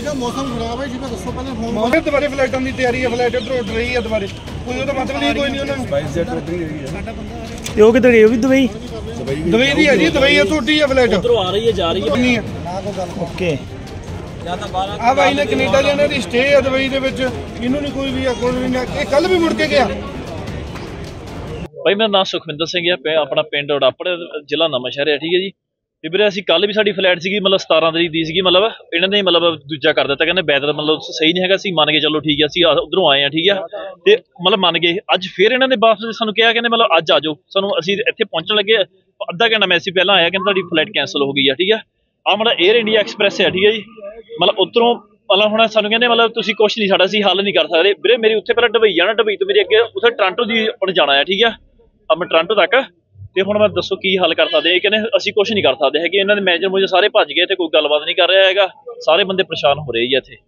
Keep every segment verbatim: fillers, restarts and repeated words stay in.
ਕਿਹਾ ਮੌਸਮ ਖਰਾਬ ਹੈ ਜੀ, ਮੈਂ ਦੱਸੋ ਪਹਿਲਾਂ ਫੋਨ ਮੌਸਮ ਦੁਬਾਰੇ ਫਲਾਈਟਾਂ ਦੀ ਤਿਆਰੀ ਹੈ, ਫਲਾਈਟ ਉੱਧਰ ਉੱਡ ਰਹੀ ਹੈ ਦੁਬਾਰੇ, ਕੋਈ ਉਹਦਾ ਮਤਲਬ ਨਹੀਂ ਕੋਈ ਨਹੀਂ ਉਹਨਾਂ ਨੂੰ। ਸਪਾਈਸ ਜੈਟ ਉੱਡ ਰਹੀ ਹੈ ਤੇ ਉਹ ਕਿੱਧਰ ਗਈ? ਉਹ ਵੀ ਦੁਬਈ ਦੁਬਈ ਦੀ ਹੈ ਜੀ, ਦੁਬਈ ਤੁਹਾਡੀ ਹੈ ਫਲਾਈਟ ਉਧਰੋਂ ਆ ਰਹੀ ਹੈ ਜਾ ਰਹੀ ਹੈ। ਓਕੇ ਆ ਬਾਈ ਨੇ ਕੈਨੇਡਾ ਜਾਣੇ ਦੀ ਸਟੇ ਹੈ ਦੁਬਈ ਦੇ ਵਿੱਚ, ਇਹਨੂੰ ਨਹੀਂ ਕੋਈ ਵੀ ਕੋਈ ਵੀ ਨਹੀਂ। ਇਹ ਕੱਲ ਵੀ ਮੁੜ ਕੇ ਗਿਆ। ਭਾਈ ਮੇਰਾ ਨਾਮ ਸੁਖਵਿੰਦਰ ਸਿੰਘ ਹੈ, ਆਪਣਾ ਪਿੰਡ ਉੜਾਪੜ, ਜ਼ਿਲ੍ਹਾ ਨਵਾਂਸ਼ਹਿਰ ਹੈ। ਠੀਕ ਹੈ ਜੀ। ਤੇ ਵੀਰੇ ਅਸੀਂ ਕੱਲ ਵੀ ਸਾਡੀ ਫਲਾਈਟ ਸੀਗੀ, ਮਤਲਬ ਸਤਾਰਾਂ ਤਰੀਕ ਦੀ ਸੀਗੀ, ਮਤਲਬ ਇਹਨਾਂ ਨੇ ਮਤਲਬ ਦੂਜਾ ਕਰ ਦਿੱਤਾ, ਕਹਿੰਦੇ ਵੈਦਰ ਮਤਲਬ ਸਹੀ ਨਹੀਂ ਹੈਗਾ। ਅਸੀਂ ਮੰਨ ਕੇ ਚਲੋ ਠੀਕ ਹੈ, ਅਸੀਂ ਉਧਰੋਂ ਆਏ ਹਾਂ ਠੀਕ ਆ, ਤੇ ਮਤਲਬ ਮੰਨ ਗਏ। ਅੱਜ ਫਿਰ ਇਹਨਾਂ ਨੇ ਵਾਪਸ ਸਾਨੂੰ ਕਿਹਾ, ਕਹਿੰਦੇ ਮਤਲਬ ਅੱਜ ਆ ਜਾਓ। ਸਾਨੂੰ ਅਸੀਂ ਇੱਥੇ ਪਹੁੰਚਣ ਲੱਗੇ ਅੱਧਾ ਘੰਟਾ ਮੈਸੇਜ ਪਹਿਲਾਂ ਆਇਆ, ਕਹਿੰਦੇ ਤੁਹਾਡੀ ਫਲਾਈਟ ਕੈਂਸਲ ਹੋ ਗਈ ਆ। ਠੀਕ ਆ, ਆਹ ਮਤਲਬ ਏਅਰ ਇੰਡੀਆ ਐਕਸਪ੍ਰੈਸ ਹੈ। ਠੀਕ ਹੈ ਜੀ। ਮਤਲਬ ਉੱਧਰੋਂ ਮਤਲਬ ਹੁਣ ਸਾਨੂੰ ਕਹਿੰਦੇ ਮਤਲਬ ਤੁਸੀਂ ਕੁਛ ਨਹੀਂ, ਸਾਡਾ ਅਸੀਂ ਹੱਲ ਨਹੀਂ ਕਰ ਸਕਦੇ। ਵੀਰੇ ਮੇਰੀ ਉੱਥੇ ਪਹਿਲਾਂ ਦੁਬਈ ਜਾਣਾ, ਦੁਬਈ ਤੋਂ ਮੇਰੀ ਅੱਗੇ ਉੱਥੇ ਟੋਰਾਂਟੋ ਦੀ ਆਪਾਂ ਜਾਣਾ ਆ। ਠੀਕ ਆ, ਆਪਾਂ ਟੋਰਾਂਟੋ ਤੱਕ। ਤੇ ਹੁਣ ਮੈਂ ਦੱਸੋ ਕੀ ਹੱਲ ਕਰ ਸਕਦੇ? ਇਹ ਕਹਿੰਦੇ ਅਸੀਂ ਕੁਛ ਨਹੀਂ ਕਰ ਸਕਦੇ ਹੈਗੇ। ਇਹਨਾਂ ਦੇ ਮੈਨੇਜਰ ਮੁਝੇ ਸਾਰੇ ਭੱਜ ਗਏ, ਤੇ ਕੋਈ ਗੱਲਬਾਤ ਨਹੀਂ ਕਰ ਰਿਹਾ ਹੈਗਾ। ਸਾਰੇ ਬੰਦੇ ਪਰੇਸ਼ਾਨ ਹੋ ਰਹੇ ਜੀ ਇੱਥੇ।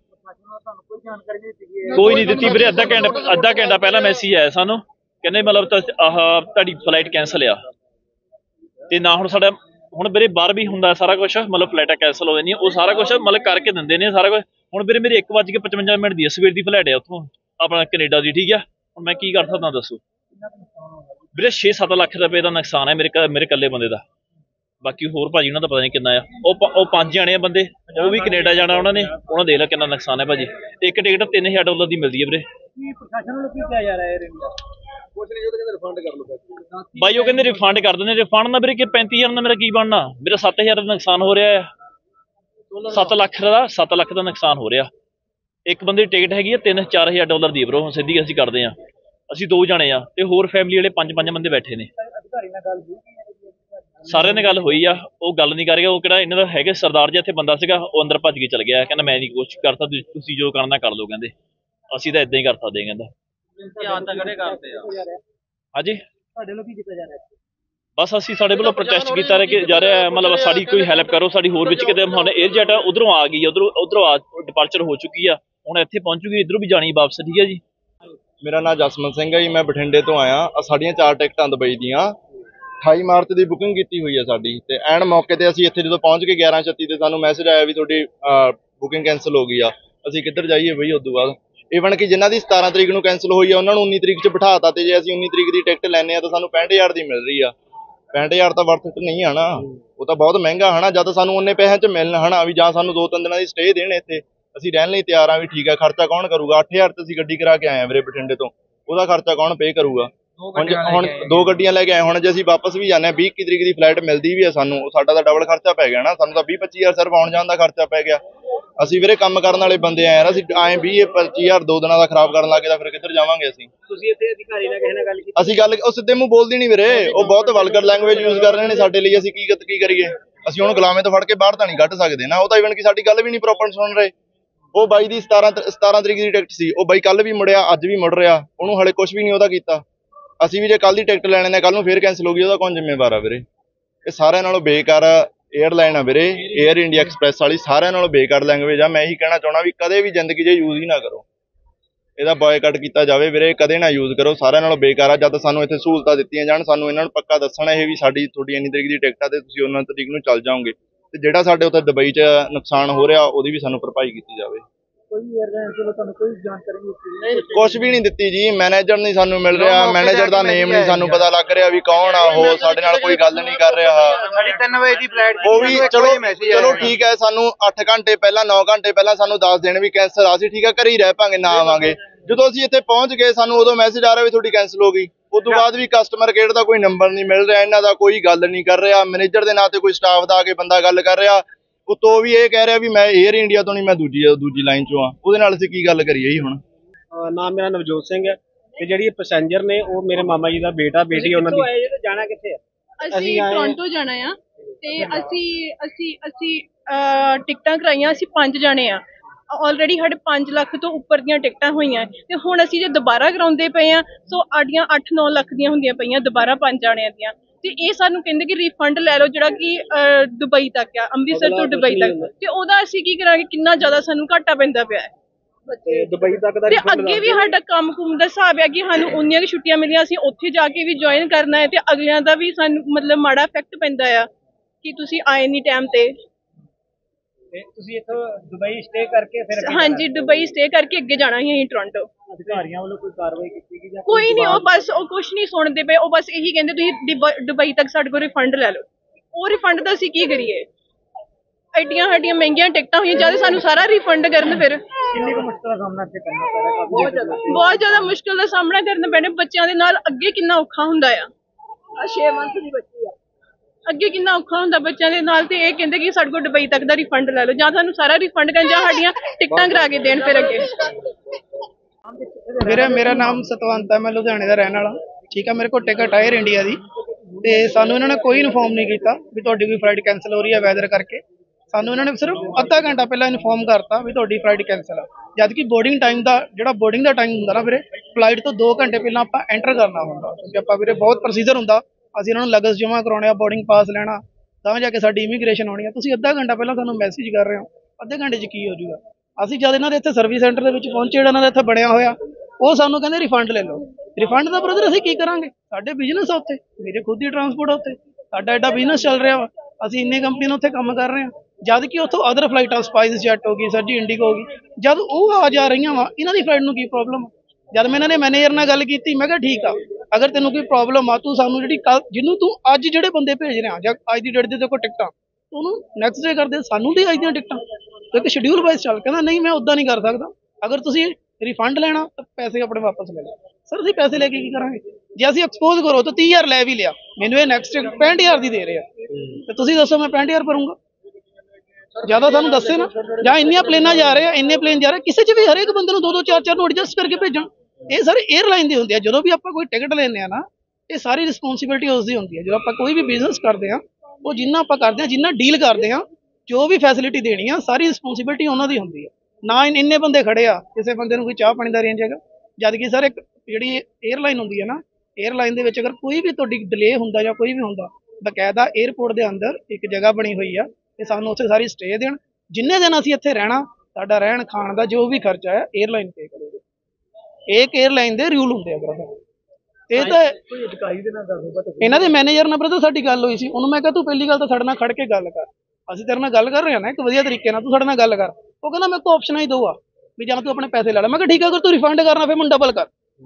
ਕੋਈ ਨਹੀਂ ਦਿੱਤੀ ਵੀਰੇ, ਅੱਧਾ ਘੰਟਾ ਅੱਧਾ ਘੰਟਾ ਪਹਿਲਾਂ ਮੈਸੇਜ ਆਇਆ ਸਾਨੂੰ, ਕਹਿੰਦੇ ਮਤਲਬ ਆਹ ਤੁਹਾਡੀ ਫਲਾਈਟ ਕੈਂਸਲ ਆ। ਤੇ ਨਾ ਹੁਣ ਸਾਡਾ ਹੁਣ ਵੀਰੇ ਬਾਹਰ ਵੀ ਹੁੰਦਾ ਸਾਰਾ ਕੁਛ, ਮਤਲਬ ਫਲਾਈਟਾਂ ਕੈਂਸਲ ਹੋ ਜਾਂਦੀਆਂ, ਉਹ ਸਾਰਾ ਕੁਛ ਮਤਲਬ ਕਰਕੇ ਦਿੰਦੇ ਨੇ ਸਾਰਾ ਕੁਛ। ਹੁਣ ਵੀਰੇ ਮੇਰੇ ਇੱਕ ਵੱਜ ਕੇ ਪਚਵੰਜਾ ਮਿੰਟ ਦੀ ਸਵੇਰ ਦੀ ਫਲਾਈਟ ਹੈ ਉੱਥੋਂ ਆਪਣਾ ਕੈਨੇਡਾ ਦੀ। ਠੀਕ ਆ, ਹੁਣ ਮੈਂ ਕੀ ਕਰ ਸਕਦਾ ਦੱਸੋ? ਵੀਰੇ ਛੇ ਸੱਤ ਲੱਖ ਰੁਪਏ ਦਾ ਨੁਕਸਾਨ ਹੈ ਮੇਰੇ ਮੇਰੇ ਇਕੱਲੇ ਬੰਦੇ ਦਾ। ਬਾਕੀ ਹੋਰ ਭਾਜੀ ਉਹਨਾਂ ਦਾ ਪਤਾ ਨਹੀਂ ਕਿੰਨਾ ਆ। ਉਹ ਉਹ ਪੰਜ ਜਾਣੇ ਆ ਬੰਦੇ, ਉਹ ਵੀ ਕੈਨੇਡਾ ਜਾਣਾ ਉਹਨਾਂ ਨੇ, ਉਹਨਾਂ ਦੇਖ ਲਿਆ ਕਿੰਨਾ ਨੁਕਸਾਨ ਹੈ ਭਾਜੀ। ਇੱਕ ਟਿਕਟ ਤਿੰਨ ਹਜ਼ਾਰ ਡਾਲਰ ਦੀ ਮਿਲਦੀ ਹੈ ਵੀਰੇ। ਪ੍ਰਸ਼ਾਸਨ ਵੱਲੋਂ ਕੀ ਕਿਹਾ ਜਾ ਰਿਹਾ ਹੈ? ਕੁਛ ਨਹੀਂ, ਉਹ ਕਹਿੰਦੇ ਰਿਫੰਡ ਕਰ ਲਓ ਬਾਈ, ਉਹ ਕਹਿੰਦੇ ਰਿਫੰਡ ਕਰ ਦਿੰਦੇ। ਰਿਫੰਡ ਨਾ ਵੀਰੇ ਕਿ ਪੈਂਤੀ ਹਜ਼ਾਰ ਦਾ ਮੇਰਾ ਕੀ ਬਣਨਾ? ਮੇਰਾ ਸੱਤ ਹਜ਼ਾਰ ਦਾ ਨੁਕਸਾਨ ਹੋ ਰਿਹਾ ਆ। ਸੱਤ ਲੱਖ ਦਾ ਸੱਤ ਲੱਖ ਦਾ ਨੁਕਸਾਨ ਹੋ ਰਿਹਾ। ਇੱਕ ਬੰਦੇ ਦੀ ਟਿਕਟ ਹੈਗੀ ਆ ਤਿੰਨ ਚਾਰ ਹਜ਼ਾਰ ਡਾਲਰ ਦੀ ਬਰੋ, ਸਿੱਧੀ ਅਸੀਂ ਕਰਦੇ ਹਾਂ। ਅਸੀਂ ਦੋ ਜਾਣੇ ਆ, ਤੇ ਹੋਰ ਫੈਮਿਲੀ ਵਾਲੇ ਪੰਜ ਪੰਜ ਬੰਦੇ ਬੈਠੇ ਨੇ। ਸਾਰਿਆਂ ਨੇ ਗੱਲ ਹੋਈ ਆ, ਉਹ ਗੱਲ ਨਹੀਂ ਕਰ ਰਿਹਾ। ਉਹ ਕਿਹੜਾ ਇਹਨਾਂ ਦਾ ਹੈਗੇ ਸਰਦਾਰ ਜੀ, ਇੱਥੇ ਬੰਦਾ ਸੀਗਾ, ਉਹ ਅੰਦਰ ਭੱਜ ਕੇ ਚਲ ਗਿਆ। ਕਹਿੰਦਾ ਮੈਂ ਨਹੀਂ ਕੁਛ ਕਰ ਸਕਦਾ, ਤੁਸੀਂ ਜੋ ਕਰਨਾ ਕਰ ਲਓ। ਕਹਿੰਦੇ ਅਸੀਂ ਤਾਂ ਏਦਾਂ ਹੀ ਕਰ ਸਕਦੇ। ਕਹਿੰਦਾ ਹਾਂਜੀ ਤੁਹਾਡੇ ਵੱਲੋਂ ਕੀ ਕੀਤਾ ਜਾ ਰਿਹਾ? ਬਸ ਅਸੀਂ ਸਾਡੇ ਵੱਲੋਂ ਪ੍ਰੋਟੈਸਟ ਕੀਤਾ ਕਿ ਜਾ ਰਿਹਾ, ਮਤਲਬ ਸਾਡੀ ਕੋਈ ਹੈਲਪ ਕਰੋ। ਸਾਡੀ ਹੋਰ ਵਿੱਚ ਕਿਤੇ ਹੁਣ ਏਅਰ ਜੈਟ ਉਧਰੋਂ ਆ ਗਈ, ਉਧਰੋਂ ਉਧਰੋਂ ਆ ਡਿਪਾਰਚਰ ਹੋ ਚੁੱਕੀ ਆ, ਹੁਣ ਇੱਥੇ ਪਹੁੰਚੂਗੀ, ਇੱਧਰੋਂ ਵੀ ਜਾਣੀ ਵਾਪਸ। ਠੀਕ ਹੈ ਜੀ। ਮੇਰਾ ਨਾਮ ਜਸਮਨ ਸਿੰਘ ਹੈ ਜੀ, ਮੈਂ ਬਠਿੰਡੇ ਤੋਂ ਆਇਆ। ਸਾਡੀਆਂ ਚਾਰ ਟਿਕਟਾਂ ਦੁਬਈ ਦੀਆਂ ਅਠਾਈ ਮਾਰਚ ਦੀ ਬੁਕਿੰਗ ਕੀਤੀ ਹੋਈ ਹੈ ਸਾਡੀ, ਤੇ ਐਨ ਮੌਕੇ ਤੇ ਅਸੀਂ ਇੱਥੇ ਜਦੋਂ ਪਹੁੰਚ ਗਏ ਗਿਆਰਾਂ ਛੱਤੀ ਤੇ ਸਾਨੂੰ ਮੈਸੇਜ ਆਇਆ ਵੀ ਤੁਹਾਡੀ ਬੁਕਿੰਗ ਕੈਂਸਲ ਹੋ ਗਈ ਆ। ਅਸੀਂ ਕਿੱਧਰ ਜਾਈਏ ਬਈ? ਉਦੋਂ ਬਾਅਦ ਈਵਨ ਕਿ ਜਿਨ੍ਹਾਂ ਦੀ ਸਤਾਰਾਂ ਤਰੀਕ ਨੂੰ ਕੈਂਸਲ ਹੋਈ ਆ ਉਹਨਾਂ ਨੂੰ ਉੱਨੀ ਤਰੀਕ 'ਚ ਬਿਠਾਤਾ, ਤੇ ਜੇ ਅਸੀਂ ਉੱਨੀ ਤਰੀਕ ਦੀ ਟਿਕਟ ਲੈਂਦੇ ਆ ਤਾਂ ਸਾਨੂੰ ਪੈਂਹਠ ਹਜ਼ਾਰ ਦੀ ਮਿਲ ਰਹੀ ਆ। ਪੈਂਹਠ ਹਜ਼ਾਰ ਤਾਂ ਵਰਥ ਇਟ ਨਹੀਂ ਆ ਨਾ, ਉਹ ਤਾਂ ਬਹੁਤ ਮਹਿੰਗਾ ਹੈ ਨਾ। ਜਦ ਸਾਨੂੰ ਉਹਨੇ ਪੈਸਿਆਂ 'ਚ ਮਿਲਣ ਹੈ ਨਾ, ਵੀ ਜਾਂ ਸਾਨੂੰ ਦੋ ਤਿੰਨ ਦਿਨਾਂ ਦੀ ਸਟੇ ਦੇਣ ਇੱਥੇ, ਅਸੀਂ ਰਹਿਣ ਲਈ ਤਿਆਰ ਆ ਵੀ ਠੀਕ ਆ। ਖਰਚਾ ਕੌਣ ਕਰੂਗਾ? ਅੱਠ ਹਜ਼ਾਰ 'ਚ ਅਸੀਂ ਗੱਡੀ ਕਰਾ ਕੇ ਆਏ ਆ ਵੀਰੇ ਬਠਿੰਡੇ ਤੋਂ, ਉਹਦਾ ਖਰਚਾ ਕੌਣ ਪੇ ਕਰੂਗਾ? ਹੁਣ ਹੁਣ ਦੋ ਗੱਡੀਆਂ ਲੈ ਕੇ ਆਏ। ਹੁਣ ਜੇ ਅਸੀਂ ਵਾਪਸ ਵੀ ਜਾਂਦੇ ਹਾਂ ਵੀਹ ਇੱਕੀ ਤਰੀਕ ਦੀ ਫਲਾਈਟ ਮਿਲਦੀ ਵੀ ਆ ਸਾਨੂੰ, ਸਾਡਾ ਤਾਂ ਡਬਲ ਖਰਚਾ ਪੈ ਗਿਆ ਨਾ। ਸਾਨੂੰ ਤਾਂ ਵੀਹ ਪੱਚੀ ਹਜ਼ਾਰ ਸਿਰਫ ਆਉਣ ਜਾਣ ਦਾ ਖਰਚਾ ਪੈ ਗਿਆ। ਅਸੀਂ ਵੀਰੇ ਕੰਮ ਕਰਨ ਵਾਲੇ ਬੰਦੇ ਆ ਯਾਰ, ਅਸੀਂ ਆਏ ਵੀਹ ਪੱਚੀ ਹਜ਼ਾਰ ਦੋ ਦਿਨਾਂ ਦਾ ਖਰਾਬ ਕਰਨ ਲੱਗੇ ਤਾਂ ਫਿਰ ਕਿੱਧਰ ਜਾਵਾਂਗੇ ਅਸੀਂ? ਤੁਸੀਂ ਇੱਥੇ ਅਧਿਕਾਰੀ ਨਾਲ ਕਿਸੇ ਨਾਲ ਗੱਲ ਕੀਤੀ? ਅਸੀਂ ਗੱਲ ਉਹ ਸਿੱਧੇ ਮੂੰਹ ਬੋਲਦੀ ਨਹੀਂ ਵੀਰੇ, ਉਹ ਬਹੁਤ ਵਲਗਰ ਲੈਂਗੁਏਜ ਯੂਜ਼ ਕਰ ਰਹੇ ਨੇ ਸਾਡੇ ਲਈ। ਅਸੀਂ ਕੀ ਕੀ ਕਰੀਏ? ਅਸੀਂ ਹੁਣ ਗੁਲਾਮੇ ਤੋਂ ਫੜ ਕੇ ਬਾਹਰ ਤਾਂ ਨਹੀਂ ਕੱਢ ਸਕਦੇ ਨਾ। ਉਹ ਤਾਂ ਈਵਨ ਕਿ ਸਾਡੀ ਗੱਲ ਵੀ ਨਹੀਂ ਪ੍ਰੋਪਰ ਸੁਣ ਰਹੇ। ਉਹ ਬਾਈ ਦੀ ਸਤਾਰਾਂ ਸਤਾਰਾਂ ਤਰੀਕ ਦੀ ਟਿਕਟ ਸੀ, ਉਹ ਬਾਈ ਕੱਲ ਵੀ ਮੁੜਿਆ, ਅੱਜ ਵੀ ਮੁੜ ਰਿਹਾ, ਉਹਨੂੰ ਹਲੇ ਕੁਛ ਵੀ ਨਹੀਂ ਉਹਦਾ ਕੀਤਾ। ਅਸੀਂ ਵੀ ਜੇ ਕੱਲ ਦੀ ਟਿਕਟ ਲੈਣੇ ਨੇ, ਕੱਲ ਨੂੰ ਫੇਰ ਕੈਂਸਲ ਹੋ ਗਈ, ਉਹਦਾ ਕੌਣ ਜ਼ਿੰਮੇਵਾਰ ਆ ਵੀਰੇ? ਇਹ ਸਾਰਿਆਂ ਨਾਲੋਂ ਬੇਕਾਰ ਏਅਰਲਾਈਨ ਆ ਵੀਰੇ, ਏਅਰ ਇੰਡੀਆ ਐਕਸਪ੍ਰੈਸ ਵਾਲੀ ਸਾਰਿਆਂ ਨਾਲੋਂ ਬੇਕਾਰ ਲੈਂਗੁਏਜ ਆ। ਮੈਂ ਇਹੀ ਕਹਿਣਾ ਚਾਹੁੰਦਾ ਵੀ ਕਦੇ ਵੀ ਜ਼ਿੰਦਗੀ 'ਚ ਯੂਜ਼ ਹੀ ਨਾ ਕਰੋ, ਇਹਦਾ ਬਾਇਕਾਟ ਕੀਤਾ ਜਾਵੇ ਵੀਰੇ, ਕਦੇ ਨਾ ਯੂਜ਼ ਕਰੋ। ਸਾਰਿਆਂ ਨਾਲੋਂ ਬੇਕਾਰ ਆ। ਜਦ ਸਾਨੂੰ ਇੱਥੇ ਸਹੂਲਤਾਂ ਦਿੱਤੀਆਂ ਜਾਣ, ਸਾਨੂੰ ਇਹਨਾਂ ਨੂੰ ਪੱਕਾ ਦੱਸਣਾ ਇਹ ਵੀ ਸਾਡੀ ਤੁਹਾਡੀ ਇੰਨੀ ਤਰੀਕ ਦੀ ਟਿਕਟ ਆ ਤੇ ਤੁਸੀਂ ਉਹਨਾਂ ਤਰੀਕ ਨੂੰ ਚੱਲ ਜਾਓਗੇ, ਤੇ ਜਿਹੜਾ ਸਾਡੇ ਉੱਥੇ ਦੁਬਈ 'ਚ ਨੁਕਸਾਨ ਹੋ ਰਿਹਾ ਉਹਦੀ ਵੀ ਸਾਨੂੰ ਭਰਪਾਈ ਕੀਤੀ ਜਾਵੇ। ਕੋਈ 에ਅਰਲਾਈਨ ਤੋਂ ਤੁਹਾਨੂੰ ਕੋਈ ਜਾਣਕਾਰੀ ਨਹੀਂ? ਕੁਛ ਵੀ ਨਹੀਂ ਦਿੱਤੀ ਜੀ। ਮੈਨੇਜਰ ਨਹੀਂ ਸਾਨੂੰ ਮਿਲ ਰਿਹਾ, ਮੈਨੇਜਰ ਦਾ ਨੇਮ ਨਹੀਂ ਸਾਨੂੰ ਪਤਾ ਲੱਗ ਰਿਹਾ ਵੀ ਕੌਣ ਆ ਉਹ, ਸਾਡੇ ਨਾਲ ਕੋਈ ਗੱਲ ਨਹੀਂ ਕਰ ਰਿਹਾ। ਸਾਡੀ ਤਿੰਨ ਵਜੇ ਦੀ ਫਲਾਈਟ, ਉਹ ਵੀ ਚਲੋ ਚਲੋ ਠੀਕ ਹੈ, ਸਾਨੂੰ ਅੱਠ ਘੰਟੇ ਪਹਿਲਾਂ ਨੌ ਘੰਟੇ ਪਹਿਲਾਂ ਸਾਨੂੰ ਦੱਸ ਦੇਣ ਵੀ ਕੈਂਸਲ ਆ, ਅਸੀਂ ਠੀਕ ਆ ਘਰੇ ਹੀ ਰਹਿ ਪਾਂਗੇ, ਨਾ ਆਵਾਂਗੇ। ਜਦੋਂ ਅਸੀਂ ਇੱਥੇ ਪਹੁੰਚ ਗਏ ਸਾਨੂੰ ਉਦੋਂ ਮੈਸੇਜ ਆ ਰਿਹਾ ਵੀ ਤੁਹਾਡੀ ਕੈਂਸਲ ਹੋ ਗਈ। ਉਸ ਤੋਂ ਬਾਅਦ ਵੀ ਕਸਟਮਰ ਕੇਅਰ ਦਾ ਕੋਈ ਨੰਬਰ ਨਹੀਂ ਮਿਲ ਰਿਹਾ, ਇਹਨਾਂ ਦਾ ਕੋਈ ਗੱਲ ਨਹੀਂ ਕਰ ਰਿਹਾ। ਮੈਨੇਜਰ ਦੇ ਨਾਂ ਤੇ ਕੋਈ ਸਟਾਫ ਦਾ ਆ ਕੇ ਬੰਦਾ ਗੱਲ ਕਰ ਰਿਹਾ, ਉਤੋਂ ਵੀ ਇਹ ਕਹਿ ਰਿਹਾ ਵੀ ਮੈਂ ਏਅਰ ਇੰਡੀਆ ਤੋਂ ਨਹੀਂ, ਮੈਂ ਦੂਜੀ ਦੂਜੀ ਲਾਈਨ ਚੋਂ ਆ। ਉਹਦੇ ਨਾਲ ਅਸੀਂ ਕੀ ਗੱਲ ਕਰੀਏ ਜੀ? ਹੁਣ ਨਾਮ ਮੇਰਾ ਨਵਜੋਤ ਸਿੰਘ ਹੈ, ਤੇ ਜਿਹੜੀ ਪੈਸੇਂਜਰ ਨੇ ਉਹ ਮੇਰੇ ਮਾਮਾ ਜੀ ਦਾ ਬੇਟਾ ਬੇਟੀ ਉਹਨਾਂ ਦੀ। ਜਾਣਾ ਕਿੱਥੇ ਆ? ਅਸੀਂ ਟੋਰਾਂਟੋ ਜਾਣਾ ਆ, ਤੇ ਅਸੀਂ ਅਸੀਂ ਅਸੀਂ ਟਿਕਟਾਂ ਕਰਾਈਆਂ, ਅਸੀਂ ਪੰਜ ਜਾਣੇ ਆ। ਆਲਰੇਡੀ ਸਾਡੇ ਪੰਜ ਲੱਖ ਤੋਂ ਉੱਪਰ ਦੀਆਂ ਟਿਕਟਾਂ ਹੋਈਆਂ, ਤੇ ਹੁਣ ਅਸੀਂ ਜੇ ਦੁਬਾਰਾ ਕਰਾਉਂਦੇ ਪਏ ਆ ਸੋ ਸਾਡੀਆਂ ਅੱਠ ਨੌ ਲੱਖ ਦੀਆਂ ਹੁੰਦੀਆਂ ਪਈਆਂ ਦੁਬਾਰਾ ਪੰਜ ਜਾਣਿਆਂ ਦੀਆਂ। ਤੇ ਇਹ ਸਾਨੂੰ ਕਹਿੰਦੇ ਕਿ ਰਿਫੰਡ ਲੈ ਲਓ ਜਿਹੜਾ ਕਿ ਦੁਬਈ ਤੱਕ ਆ, ਅੰਮ੍ਰਿਤਸਰ ਤੋਂ ਦੁਬਈ ਤੱਕ, ਤੇ ਉਹਦਾ ਅਸੀਂ ਕੀ ਕਰਾਂਗੇ? ਕਿੰਨਾ ਜ਼ਿਆਦਾ ਸਾਨੂੰ ਘਾਟਾ ਪੈਂਦਾ ਪਿਆ ਹੈ। ਦੁਬਈ ਤੱਕ ਦਾ ਤੇ ਅੱਗੇ ਵੀ ਸਾਡਾ ਕੰਮ ਕੁਮ ਦਾ ਹਿਸਾਬ ਹੈ ਕਿ ਸਾਨੂੰ ਉਨੀਆਂ ਕੁ ਛੁੱਟੀਆਂ ਮਿਲੀਆਂ, ਅਸੀਂ ਉੱਥੇ ਜਾ ਕੇ ਵੀ ਜੁਆਇਨ ਕਰਨਾ ਹੈ, ਤੇ ਅਗਲਿਆਂ ਦਾ ਵੀ ਸਾਨੂੰ ਮਤਲਬ ਮਾੜਾ ਇਫੈਕਟ ਪੈਂਦਾ ਆ ਕਿ ਤੁਸੀਂ ਆਏ ਨਹੀਂ ਟਾਈਮ ਤੇ। ਤੇ ਤੁਸੀਂ ਇੱਥੋਂ ਦੁਬਈ ਸਟੇ ਕਰਕੇ ਫਿਰ ਅੱਗੇ ਹਾਂਜੀ ਦੁਬਈ ਸਟੇ ਕਰਕੇ ਅੱਗੇ ਜਾਣਾ ਸੀ ਅਸੀਂ ਟੋਰਾਂਟੋ। ਅਧਿਕਾਰੀਆਂ ਵੱਲੋਂ ਕੋਈ ਕਾਰਵਾਈ ਕੀਤੀ ਗਈ ਜਾਂ ਕੋਈ ਨਹੀਂ, ਉਹ ਬਸ ਉਹ ਕੁਝ ਨਹੀਂ ਸੁਣਦੇ ਪਏ, ਉਹ ਬਸ ਇਹੀ ਕਹਿੰਦੇ ਤੁਸੀਂ ਦੁਬ- ਦੁਬਈ ਤੱਕ ਸਾਡੇ ਕੋਲ ਰਿਫੰਡ ਲੈ ਲਓ। ਉਹ ਰਿਫੰਡ ਦਾ ਅਸੀਂ ਕੀ ਕਰੀਏ? ਐਡੀਆਂ ਸਾਡੀਆਂ ਮਹਿੰਗੀਆਂ ਟਿਕਟਾਂ ਹੋਈਆਂ, ਜਦ ਸਾਨੂੰ ਸਾਰਾ ਰਿਫੰਡ ਕਰਨ ਫਿਰ ਕਿੰਨੀ ਕੁ ਮੁਸ਼ਕਲ ਦਾ ਸਾਹਮਣਾ ਇੱਥੇ ਕਰਨਾ ਪੈ ਰਿਹਾ? ਬਹੁਤ ਜ਼ਿਆਦਾ ਬਹੁਤ ਜ਼ਿਆਦਾ ਮੁਸ਼ਕਲ ਦਾ ਸਾਹਮਣਾ ਕਰਨਾ ਪੈਣਾ। ਬੱਚਿਆਂ ਦੇ ਨਾਲ ਅੱਗੇ ਕਿੰਨਾ ਔਖਾ ਹੁੰਦਾ ਆ। ਆ ਛੇ ਮੰਥ ਦੀ ਬੱਚੀ ਆ, ਅੱਗੇ ਕਿੰਨਾ ਔਖਾ ਹੁੰਦਾ ਬੱਚਿਆਂ ਦੇ ਨਾਲ। ਤੇ ਇਹ ਕਹਿੰਦੇ ਕਿ ਸਾਡੇ ਕੋਲ ਦੁਬਈ ਤੱਕ ਦਾ ਰਿਫੰਡ ਲੈ ਲਓ, ਜਾਂ ਸਾਨੂੰ ਸਾਰਾ ਰਿਫੰਡ ਕਰਨ ਜਾਂ ਸਾਡੀਆਂ ਟਿਕਟਾਂ ਕਰਾ ਕੇ ਦੇਣ ਫਿਰ ਅੱਗੇ। ਵੀਰੇ ਮੇਰਾ ਨਾਮ ਸਤਵੰਤ ਹੈ, ਮੈਂ ਲੁਧਿਆਣੇ ਦਾ ਰਹਿਣ ਵਾਲਾ। ਠੀਕ ਆ, ਮੇਰੇ ਕੋਲ ਟਿਕਟ ਹੈ 에ਅਰ ਇੰਡੀਆ ਦੀ, ਤੇ ਸਾਨੂੰ ਇਹਨਾਂ ਨੇ ਕੋਈ ਇਨਫੋਰਮ ਨਹੀਂ ਕੀਤਾ ਵੀ ਤੁਹਾਡੀ ਕੋਈ ਫਲਾਈਟ ਕੈਂਸਲ ਹੋ ਰਹੀ ਹੈ ਵੈਦਰ ਕਰਕੇ। ਸਾਨੂੰ ਇਹਨਾਂ ਨੇ ਸਿਰਫ ਅੱਧਾ ਘੰਟਾ ਪਹਿਲਾਂ ਇਨਫੋਰਮ ਕਰਤਾ ਵੀ ਤੁਹਾਡੀ ਫਲਾਈਟ ਕੈਂਸਲ ਆ, ਜਦ ਕਿ ਬੋਰਡਿੰਗ ਟਾਈਮ ਦਾ ਜਿਹੜਾ ਬੋਰਡਿੰਗ ਦਾ ਟਾਈਮ ਹੁੰਦਾ ਨਾ ਵੀਰੇ, ਫਲਾਈਟ ਤੋਂ ਦੋ ਘੰਟੇ ਪਹਿਲਾਂ ਆਪਾਂ ਐਂਟਰ ਕਰਨਾ ਹੁੰਦਾ, ਕਿਉਂਕਿ ਆਪਾਂ ਵੀਰੇ ਬਹੁਤ ਪ੍ਰੋਸੀਜਰ ਹੁੰਦਾ। ਅਸੀਂ ਇਹਨਾਂ ਨੂੰ ਲਗਜ਼ ਜਮ੍ਹਾਂ ਕਰਾਉਣੇ ਆ, ਬੋਰਡਿੰਗ ਪਾਸ ਲੈਣਾ, ਤਾਂ ਜਾ ਕੇ ਸਾਡੀ ਇਮੀਗ੍ਰੇਸ਼ਨ ਹੋਣੀ ਆ। ਤੁਸੀਂ ਅੱਧਾ ਘੰਟਾ ਪਹਿਲਾਂ ਸਾਨੂੰ ਮੈਸੇਜ ਕਰ ਰਹੇ ਹੋ, ਅੱਧੇ ਘੰਟੇ 'ਚ ਕੀ ਹੋ ਜਾਊਗਾ? ਅਸੀਂ ਜਦ ਇਹਨਾਂ ਦੇ ਇੱਥੇ ਸਰਵਿਸ ਸੈਂਟਰ ਦੇ ਵਿੱਚ ਪਹੁੰਚੇ, ਜਿਹੜਾ ਇਹਨਾਂ ਦਾ ਇੱਥੇ ਬਣਿਆ ਹੋਇਆ, ਉਹ ਸਾਨੂੰ ਕਹਿੰਦੇ ਰਿਫੰਡ ਲੈ ਲਓ। ਰਿਫੰਡ ਦਾ ਬ੍ਰਦਰ ਅਸੀਂ ਕੀ ਕਰਾਂਗੇ? ਸਾਡੇ ਬਿਜ਼ਨਸ ਆ ਉੱਥੇ, ਮੇਰੇ ਖੁਦ ਦੀ ਟਰਾਂਸਪੋਰਟ ਆ ਉੱਥੇ, ਸਾਡਾ ਐਡਾ ਬਿਜ਼ਨਸ ਚੱਲ ਰਿਹਾ ਵਾ, ਅਸੀਂ ਇੰਨੇ ਕੰਪਨੀਆਂ ਉੱਥੇ ਕੰਮ ਕਰ ਰਹੇ ਹਾਂ, ਜਦ ਕਿ ਉੱਥੋਂ ਅਦਰ ਫਲਾਈਟਾਂ ਸਪਾਈਸ ਜੈਟ ਹੋ ਗਈ, ਸਾਡੀ ਇੰਡੀਗੋ ਹੋ ਗਈ, ਜਦ ਉਹ ਆ ਜਾ ਰਹੀਆਂ ਵਾ, ਇਹਨਾਂ ਦੀ ਫਲਾਈਟ ਨੂੰ ਕੀ ਪ੍ਰੋਬਲਮ? ਜਦ ਮੈਂ ਇਹਨਾਂ ਨੇ ਮੈਨੇਜਰ ਨਾਲ ਗੱਲ ਕੀਤੀ, ਮੈਂ ਕਿਹਾ ਠੀਕ ਆ, ਅਗਰ ਤੈਨੂੰ ਕੋਈ ਪ੍ਰੋਬਲਮ ਆ, ਤੂੰ ਸਾਨੂੰ ਜਿਹੜੀ ਕੱਲ ਜਿਹਨੂੰ ਤੂੰ ਅੱਜ ਜਿਹੜੇ ਬੰਦੇ ਭੇਜ ਰਿਹਾ ਜਾਂ ਅੱਜ ਦੀ ਡੇਟ ਦੇ ਦੇਖੋ ਟਿਕਟਾਂ, ਉਹਨੂੰ ਨੈਕਸਟ ਡੇ ਕਰਦੇ, ਸਾਨੂੰ ਦੀ ਅੱਜ ਦੀਆਂ ਟਿਕਟਾਂ ਕਿਉਂਕਿ ਸ਼ਡਿਊਲ ਵਾਈਜ਼ ਚੱਲ। ਕਹਿੰਦਾ ਨਹੀਂ ਮੈਂ ਉੱਦਾਂ ਨਹੀਂ ਕਰ ਸਕਦਾ, ਅਗਰ ਤੁਸੀਂ ਰਿਫੰਡ ਲੈਣਾ ਤਾਂ ਪੈਸੇ ਆਪਣੇ ਵਾਪਸ ਲੈ ਲਓ। ਸਰ ਅਸੀਂ ਪੈਸੇ ਲੈ ਕੇ ਕੀ ਕਰਾਂਗੇ? ਜੇ ਅਸੀਂ ਐਕਸਪੋਜ਼ ਕਰੋ ਤਾਂ ਤੀਹ ਹਜ਼ਾਰ ਲੈ ਵੀ ਲਿਆ, ਮੈਨੂੰ ਇਹ ਨੈਕਸਟ ਪੈਂਹਠ ਹਜ਼ਾਰ ਦੀ ਦੇ ਰਹੇ ਆ, ਤੇ ਤੁਸੀਂ ਦੱਸੋ ਮੈਂ ਪੈਂਹਠ ਹਜ਼ਾਰ ਭਰੂੰਗਾ? ਜਿਆਦਾ ਸਾਨੂੰ ਦੱਸੇ ਨਾ, ਜਾਂ ਇੰਨੀਆਂ ਪਲੇਨਾਂ ਜਾ ਰਹੇ ਆ, ਇੰਨੇ ਪਲੇਨ ਜਾ ਰਹੇ, ਕਿਸੇ 'ਚ ਵੀ ਹਰੇਕ ਬੰਦੇ ਨੂੰ ਦੋ ਦੋ ਚਾਰ ਚਾਰ ਨੂੰ ਐਡਜਸਟ ਕਰਕੇ ਭੇਜਣ। ਇਹ ਸਾਰੇ 에ਅਰਲਾਈਨ ਦੀ ਹੁੰਦੀ ਆ। ਜਦੋਂ ਵੀ ਆਪਾਂ ਕੋਈ ਟਿਕਟ ਲੈਂਦੇ ਆ ਨਾ, ਇਹ ਸਾਰੀ ਰਿਸਪੌਂਸਿਬਿਲਟੀ ਉਸ ਦੀ ਹੁੰਦੀ ਹੈ। ਜਦੋਂ ਆਪਾਂ ਕੋਈ ਵੀ ਬਿਜ਼ਨਸ ਕਰਦੇ ਆ, ਉਹ ਜਿੰਨਾ ਆਪਾਂ ਕਰਦੇ ਆ, ਜਿੰਨਾ ਡੀਲ ਕਰਦੇ ਆ, ਜੋ ਵੀ ਫੈਸਿਲਿਟੀ ਦੇਣੀ ਆ, ਸਾਰੀ ਰਿਸਪੌਂਸਿਬਿਲਟੀ ਉਹਨਾਂ ਦੀ ਹੁੰਦੀ ਹੈ। ਨਾ ਇੰਨੇ ਬੰਦੇ ਖੜੇ ਆ, ਕਿਸੇ ਬੰਦੇ ਨੂੰ ਕੋਈ ਚਾਹ ਪਾਣੀ ਦਾ ਅਰੇਂਜ ਹੈਗਾ, ਜਦ ਕਿ ਸਰ ਇੱਕ ਜਿਹੜੀ 에ਅਰਲਾਈਨ ਹੁੰਦੀ ਹੈ ਨਾ, 에ਅਰਲਾਈਨ ਦੇ ਵਿੱਚ ਅਗਰ ਕੋਈ ਵੀ ਤੁਹਾਡੀ ਡਿਲੇ ਹੁੰਦਾ ਜਾਂ ਕੋਈ ਵੀ ਹੁੰਦਾ, ਬਕਾਇਦਾ 에ਅਰਪੋਰਟ ਦੇ ਅੰਦਰ ਇੱਕ ਜਗ੍ਹਾ ਬਣੀ ਹੋਈ ਆ, ਤੇ ਸਾਨੂੰ ਉੱਥੇ ਸਾਰੀ ਸਟੇ ਦੇਣ, ਜਿੰਨੇ ਦਿਨ ਅਸੀਂ ਇੱਥੇ ਰਹਿਣਾ, ਸਾਡਾ ਰਹਿਣ ਖਾਣ ਦਾ ਜੋ ਵੀ ਖਰਚਾ ਹੈ 에ਅਰਲਾਈਨ ਪੇ ਕਰੇਗੀ। ਇੱਕ 에ਅਰਲਾਈਨ ਦੇ ਰੂਲ ਹੁੰਦੇ ਆ ਬ੍ਰਦਰ। ਇਹ ਤਾਂ ਇਹਨਾਂ ਦੇ ਮੈਨੇਜਰ ਨਾਲ ਬ੍ਰਦਰ ਸਾਡੀ ਗੱਲ ਹੋਈ ਸੀ, ਉਹਨੂੰ ਮੈਂ ਕਿਹਾ ਤੂੰ ਪਹਿਲੀ ਗੱਲ ਤਾਂ ਸਾਡੇ ਨਾਲ ਖੜ ਕੇ ਗੱਲ ਕਰ, ਅਸੀਂ ਤੇਰੇ ਨਾਲ ਗੱਲ ਕਰ ਰਹੇ ਹਾਂ ਨਾ ਇੱਕ ਵਧੀਆ ਤਰੀਕੇ ਨਾਲ, ਤੂੰ ਸਾਡੇ ਨਾਲ ਗੱਲ ਕਰ। ਉਹ ਕਹਿੰਦਾ ਮੇਰੇ ਕੋਲ ਆਪਸ਼ਨਾਂ ਹੀ ਦੋ ਆ, ਵੀ ਜਾਂ ਤੂੰ ਆਪਣੇ ਪੈਸੇ ਲੈ ਲੈ। ਮੈਂ ਕਿਹਾ ਠੀਕ ਆ, ਅਗਰ ਤੂੰ ਰਿਫੰਡ ਕਰਨਾ ਫਿਰ ਮੈਨੂੰ ਡਬਲ ਕਰ।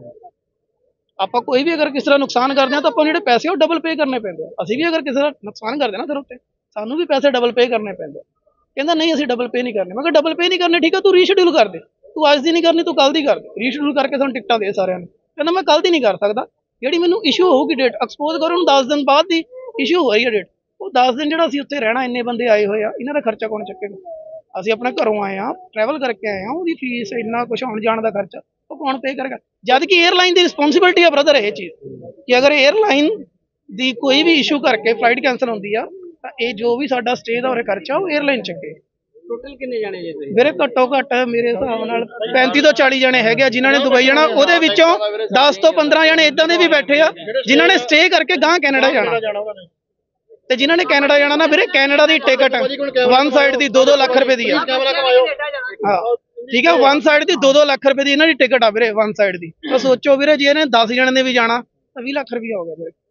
ਆਪਾਂ ਕੋਈ ਵੀ ਅਗਰ ਕਿਸੇ ਦਾ ਨੁਕਸਾਨ ਕਰਦੇ ਹਾਂ ਤਾਂ ਆਪਾਂ ਜਿਹੜੇ ਪੈਸੇ ਉਹ ਡਬਲ ਪੇ ਕਰਨੇ ਪੈਂਦੇ ਆ। ਅਸੀਂ ਵੀ ਅਗਰ ਕਿਸੇ ਦਾ ਨੁਕਸਾਨ ਕਰਦੇ ਨਾ ਫਿਰ ਉੱਤੇ ਸਾਨੂੰ ਵੀ ਪੈਸੇ ਡਬਲ ਪੇ ਕਰਨੇ ਪੈਂਦੇ। ਕਹਿੰਦਾ ਨਹੀਂ ਅਸੀਂ ਡਬਲ ਪੇ ਨਹੀਂ ਕਰਨੇ। ਮੈਂ ਕਿਹਾ ਡਬਲ ਪੇ ਨਹੀਂ ਕਰਨੇ, ਠੀਕ ਆ, ਤੂੰ ਰੀਸ਼ਡਿਊਲ ਕਰ ਦੇ, ਤੂੰ ਅੱਜ ਦੀ ਨਹੀਂ ਕਰਨੀ, ਤੂੰ ਕੱਲ ਦੀ ਕਰ ਦੇ। ਰੀਸ਼ਡਿਊਲ ਕਰਕੇ ਸਾਨੂੰ ਟਿਕਟਾਂ ਦੇ ਸਾਰਿਆਂ ਨੂੰ। ਕਹਿੰਦਾ ਮੈਂ ਕੱਲ ਦੀ ਨਹੀਂ ਕਰ ਸਕਦਾ, ਜਿਹੜੀ ਮੈਨੂੰ ਇਸ਼ੂ ਹੋਊਗੀ ਡੇਟ, ਐਕਸਪੋਜ਼ ਕਰੋ ਉਹਨੂੰ ਦਸ ਦਿਨ ਬਾਅਦ ਦੀ ਇਸ਼ੂ ਹੋ ਰਹੀ ਹੈ ਡੇਟ, ਉਹ ਦਸ ਦਿਨ ਜਿਹੜਾ ਅਸੀਂ ਉੱਥੇ ਰਹਿਣਾ, ਇੰਨੇ ਬੰਦੇ ਆਏ ਹੋਏ ਆ, ਇਹਨਾਂ ਦਾ ਖਰਚਾ ਕੌਣ ਚੱਕੇਗਾ? ਅਸੀਂ ਆਪਣੇ ਘਰੋਂ ਆਏ ਆ, ਟਰੈਵਲ ਕਰਕੇ ਆਏ ਆ, ਉਹਦੀ ਫੀਸ ਇੰਨਾ ਕੁਛ ਆਉਣ ਜਾਣ ਦਾ ਖਰਚਾ ਉਹ ਕੌਣ ਪੇ ਕਰੇਗਾ? ਜਦ ਕਿ 에ਅਰਲਾਈਨ ਦੀ ਰਿਸਪੌਂਸਿਬਿਲਟੀ ਆ ਬ੍ਰਦਰ ਇਹ ਚੀਜ਼, ਕਿ ਅਗਰ 에ਅਰਲਾਈਨ ਦੀ ਕੋਈ ਵੀ ਇਸ਼ੂ ਕਰਕੇ ਫਲਾਈਟ ਕੈਂਸਲ ਹੁੰਦੀ ਆ ਤਾਂ ਇਹ ਜੋ ਵੀ ਸਾਡਾ ਸਟੇ ਦਾ ਉਰੇ ਖਰਚਾ ਉਹ 에ਅਰਲਾਈਨ ਚੱਕੇ। ਟੋਟਲ ਕਿੰਨੇ ਜਾਣੇ ਜੇ ਤੁਸੀਂ? ਮੇਰੇ ਘੱਟੋ ਘੱਟ ਮੇਰੇ ਹਿਸਾਬ ਨਾਲ ਪੈਂਤੀ ਤੋਂ ਚਾਲੀ ਜਣੇ ਹੈਗੇ ਆ ਜਿਨ੍ਹਾਂ ਨੇ ਦੁਬਈ ਜਾਣਾ। ਉਹਦੇ ਵਿੱਚੋਂ ਦਸ ਤੋਂ ਪੰਦਰਾਂ ਜਣੇ ਇਦਾਂ ਦੇ ਵੀ ਬੈਠੇ ਆ ਜਿਨ੍ਹਾਂ ਨੇ ਸਟੇ ਕਰਕੇ ਗਾਂ ਕੈਨੇਡਾ ਜਾਣਾ, ਤੇ ਜਿਨ੍ਹਾਂ ਨੇ ਕੈਨੇਡਾ ਜਾਣਾ ਨਾ ਵੀਰੇ, ਕੈਨੇਡਾ ਦੀ ਟਿਕਟ ਵਨ ਸਾਈਡ ਦੀ ਦੋ ਦੋ ਲੱਖ ਰੁਪਏ ਦੀ ਆ। ਹਾਂ ਠੀਕ ਹੈ, ਵਨ ਸਾਈਡ ਦੀ ਦੋ ਦੋ ਲੱਖ ਰੁਪਏ ਦੀ ਇਹਨਾਂ ਦੀ ਟਿਕਟ ਆ ਵੀਰੇ, ਵਨ ਸਾਈਡ ਦੀ। ਤਾਂ ਸੋਚੋ ਵੀਰੇ, ਜੇ ਇਹਨੇ ਦਸ ਜਣੇ ਨੇ ਵੀ ਜਾਣਾ ਤਾਂ ਵੀਹ ਲੱਖ ਰੁਪਇਆ ਹੋ ਗਿਆ ਵੀਰੇ।